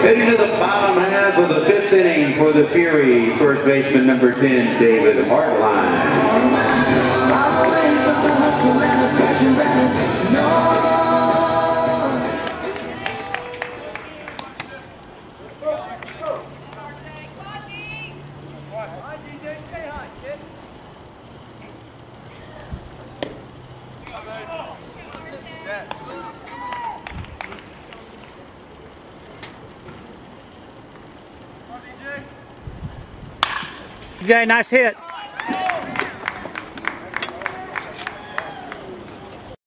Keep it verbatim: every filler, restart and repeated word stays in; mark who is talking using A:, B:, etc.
A: Heading to the bottom half of the fifth inning for the Fury, first baseman number ten, David Hartline.
B: Jay, nice hit.